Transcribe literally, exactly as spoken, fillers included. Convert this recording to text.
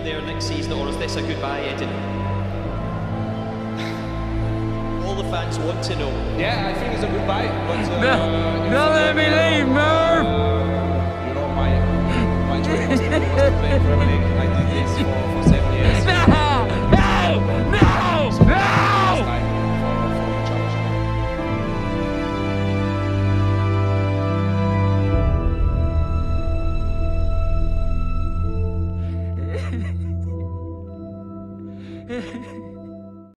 there next season, or is this a goodbye, Eddie? All the fans want to know. Yeah, I think it's a goodbye. But uh, No, no, let me leave, Merv. Uh, you know, my my dream was to, was to play Premier League. I did this for, for seven